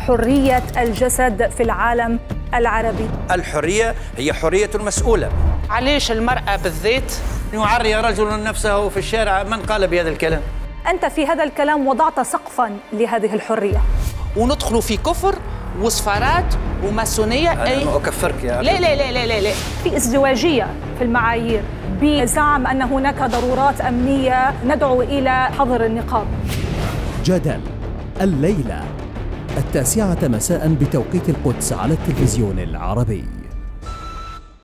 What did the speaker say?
حرية الجسد في العالم العربي؟ الحرية هي حرية المسؤولة. علاش المرأة بالذات؟ يعري رجل نفسه في الشارع، من قال بهذا الكلام؟ أنت في هذا الكلام وضعت سقفاً لهذه الحرية، وندخلوا في كفر وسفارات وماسونية. أنا ما أكفرك يا لا لا لا لا لا لا. في ازدواجية في المعايير بزعم أن هناك ضرورات أمنية ندعو إلى حظر النقاب. جدل الليلة 9:00 مساء بتوقيت القدس على التلفزيون العربي.